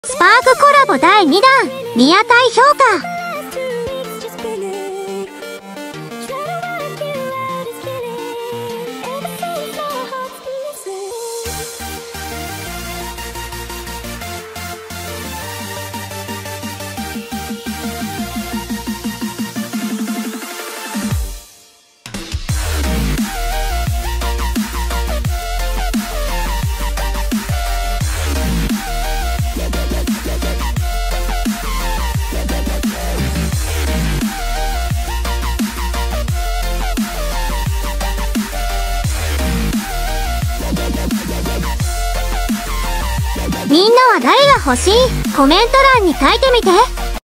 スパークコラボ第2弾リアタイ評価。みんなは誰が欲しい？コメント欄に書いてみて。